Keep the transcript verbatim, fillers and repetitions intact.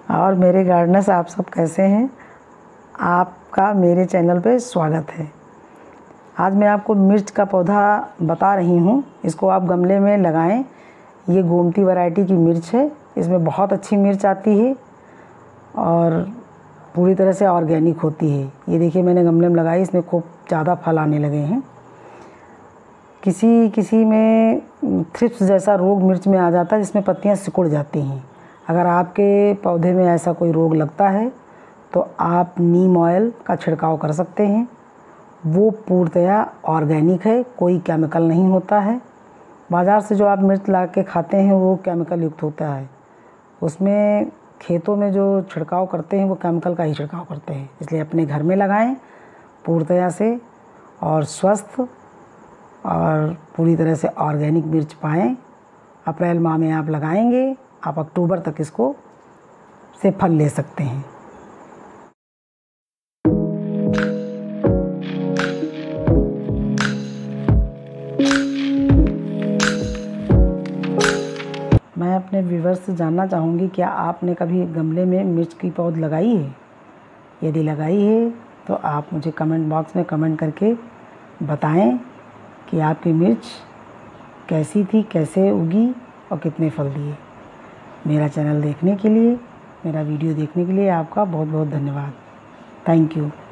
और मेरे गार्डनर्स आप सब कैसे हैं। आपका मेरे चैनल पे स्वागत है। आज मैं आपको मिर्च का पौधा बता रही हूँ। इसको आप गमले में लगाएं। ये गोमती वैरायटी की मिर्च है। इसमें बहुत अच्छी मिर्च आती है और पूरी तरह से ऑर्गेनिक होती है। ये देखिए मैंने गमले में लगाई, इसमें खूब ज़्यादा फल आने लगे हैं। किसी किसी में थ्रिप्स जैसा रोग मिर्च में आ जाता है, जिसमें पत्तियां सिकुड़ जाती हैं। अगर आपके पौधे में ऐसा कोई रोग लगता है तो आप नीम ऑयल का छिड़काव कर सकते हैं। वो पूर्णतया ऑर्गेनिक है, कोई केमिकल नहीं होता है। बाज़ार से जो आप मिर्च ला के खाते हैं वो केमिकल युक्त होता है। उसमें खेतों में जो छिड़काव करते हैं वो केमिकल का ही छिड़काव करते हैं। इसलिए अपने घर में लगाएं पूर्णतया से, और स्वस्थ और पूरी तरह से ऑर्गेनिक मिर्च पाएँ। अप्रैल माह में आप लगाएंगे, आप अक्टूबर तक इसको से फल ले सकते हैं। मैं अपने व्यूअर्स से जानना चाहूँगी, क्या आपने कभी गमले में मिर्च की पौध लगाई है? यदि लगाई है तो आप मुझे कमेंट बॉक्स में कमेंट करके बताएं कि आपकी मिर्च कैसी थी, कैसे उगी और कितने फल दिए। मेरा चैनल देखने के लिए, मेरा वीडियो देखने के लिए आपका बहुत बहुत धन्यवाद। Thank you.